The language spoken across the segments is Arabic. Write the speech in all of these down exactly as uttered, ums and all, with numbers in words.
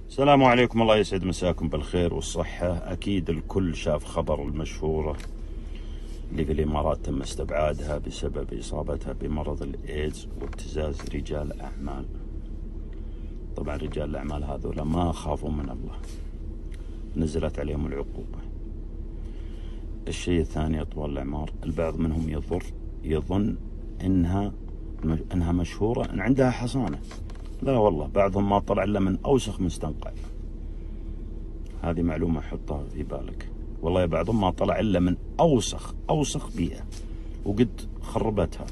السلام عليكم، الله يسعد مساكم بالخير والصحة. أكيد الكل شاف خبر المشهورة اللي في الإمارات تم استبعادها بسبب إصابتها بمرض الإيدز وابتزاز رجال أعمال. طبعا رجال الأعمال هذول ما خافوا من الله، نزلت عليهم العقوبة. الشيء الثاني طوال الأعمار البعض منهم يضر يظن إنها إنها مشهورة إن عندها حصانة. لا والله، بعضهم ما طلع إلا من أوسخ مستنقع. هذه معلومة حطها في بالك. والله بعضهم ما طلع إلا من أوسخ أوسخ بيئة وقد خربتها.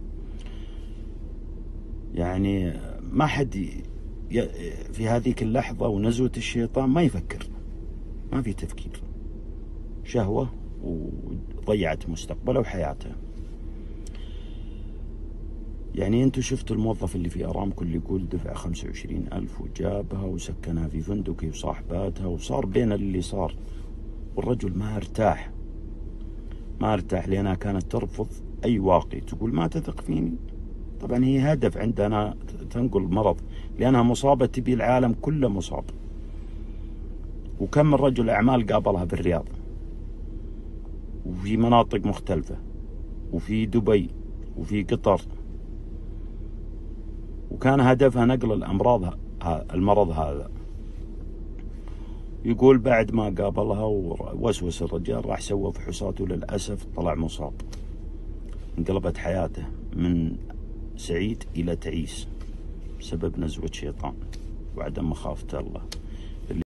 يعني ما حد في هذيك اللحظة ونزوة الشيطان ما يفكر، ما في تفكير، شهوة وضيعت مستقبله وحياته. يعني انتوا شفتوا الموظف اللي في ارامكو اللي يقول دفع خمسة وعشرين ألف وجابها وسكنها في فندق وصاحباتها وصار بين اللي صار، والرجل ما ارتاح ما ارتاح لأنها كانت ترفض أي واقي، تقول ما تثق فيني. طبعا هي هدف عندنا تنقل مرض لأنها مصابة، تبي العالم كله مصاب. وكم من رجل أعمال قابلها بالرياض وفي مناطق مختلفة وفي دبي وفي قطر، وكان هدفها نقل الأمراض المرض هذا. يقول بعد ما قابلها ووسوس الرجال راح سوى فحوصات وللأسف طلع مصاب. انقلبت حياته من سعيد إلى تعيس بسبب نزوة شيطان وعدم مخافة الله.